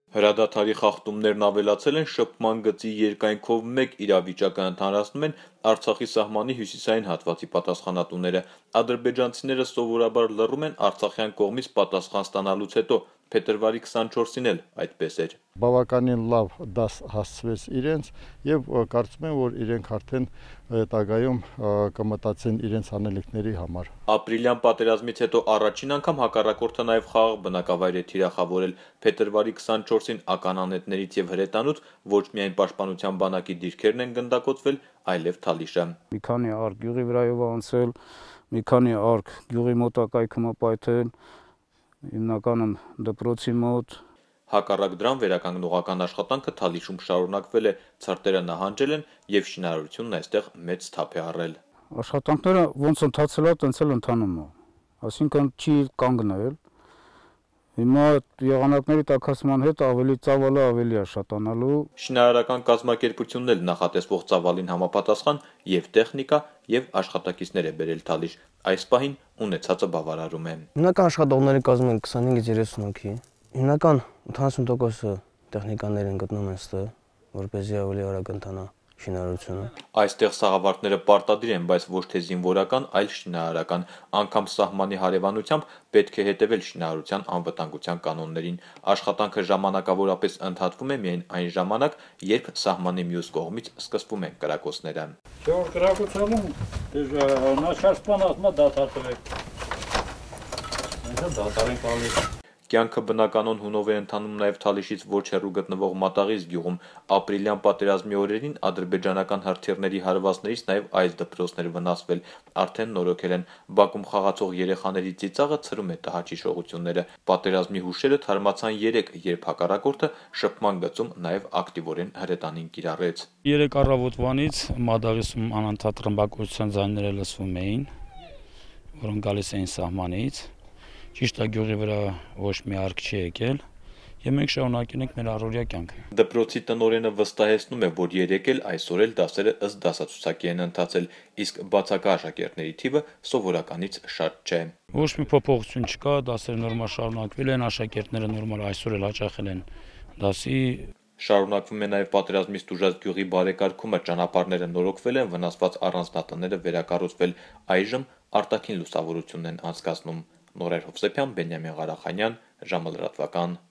Հրադադարի խախտումներն ավելացել են, շփման գծի երկայնքով մեկ իրավիճակը ընդհանրացնում են Արցախի սահմանի հյուսիսային հատվածի պատասխանատուները։ Ադրբեջանցիները սովորաբար լռում են արցախյան կողմից պատասխան ստանալուց հետո, փետրվարի 24-ին էլ այդպես էր։ Բավականին լավ դաս հասցվեց իրենց եւ կարծում եմ, որ իրենք արդեն հետագայում կմտածեն իրենց անելիքների համար։ Ապրիլյան պատերազմից հետո առաջին անգամ հակառակորդը նաև խաղաղ բնակավայր է թիրախավորել։ Փետրվարի 24-ին ականանետներից եւ հրետանուց ոչ միայն պաշտպանության բանակի դիրքերն են գնդակոծվել, այլև Թալիշը։ Մի քանի արկ գյուղի վրայով անցել, մի քանի արկ գյուղի մոտակայքում ապայթել, հիմնականում դպրոցի մոտ։ Հակառակ դրան վերականգնողական աշխատանքը Թալիշում շարունակվել է, ցրտերը նահանջել են եւ շինարարությունն այստեղ մեծ թափ է առել։ Աշխատանքները ոնց ընթացել է, տենց էլ ընթանում է, այսինքն չի կանգնել։ Հիմա եղանակների տաքացման հետ ավելի ծավալը ավելի է շատանալու։ Շինարարական կազմակերպությունն էլ նախատեսվող ծավալին համապատասխան եւ տեխնիկա եւ աշխատակիցներ է բերել Թալիշ։ Այս պահին ունեցածը բավարարում է։ Հիմնական աշխատողների կազմը 25-ից 30 հոգի։ Հիմնական 80%-ը տեխնիկաներ են գտնում այստեղ, որպեսզի ավելի արագ ընթանա շինարարությունը։ Այստեղ սաղավարտները պարտադիր են, բայց ոչ թե զինվորական, այլ շինարարական, անգամ սահմանի հարևանությամբ պետք է հետևել շինարարության անվտանգության կանոններին։ Աշխատանքը ժամանակավորապես ընդհատվում է միայն այն ժամանակ, երբ սահմանի մյուս կողմից սկսվում են կրակոցները։ Որ կրակոցանում նաշար սպանացմա դադարվեք։ Այնա դադարեն տալիս։ Կյանքը բնականոն հունով է ընթանում նաև Թալիշից ոչ հեռու գտնվող Մատաղիս գյուղում։ Ապրիլյան պատերազմի օրերին ադրբեջանական հրթիռների հարվածներից նաև այս դպրոցներ վնասվել, արդեն նորոգել են։ Բաքում խաղացող երեխաների ծիծաղը ցրում է տհաճ հիշողությունները։ Պատերազմի հուշերը թարմացան 3, երբ հակառակորդը շփման գծում նաև ակտիվորեն հրետանին կիրառեց։ 3 առավոտվանից Մադաղիսում անընդհատ ռմբակոծության ձայները լսվում էին, որոնք գալիս էին սահմանից։ Ճիշտ է, գյուղի վրա ոչ մի արկ չի եկել, եւ մենք շարունակել ենք մեր առօրյա կյանքը։ Դպրոցի տնօրենը վստահեցնում է, որ երեկ էլ այսօր էլ դասերը ըստ դասացուցակի են ընթացել, իսկ բացակա աշակերտների թիվը սովորականից շատ չէ։ Ոչ մի փոփոխություն չկա, դասերը նորմալ շարունակվել են, աշակերտները նորմալ այսօր էլ հաճախել են դասի։ Շարունակվում է նաև պատերազմից տուժած գյուղի բարեկարգումը, ճանապարհները նորոգվել են, վնասված առանձնատները վերակառուցվել, այժմ արտաքին լուսավորությունն են անցկացնում։ Նորեր Հովսեփյան, Բենյամին Ղարախանյան, ժամը լրատվական։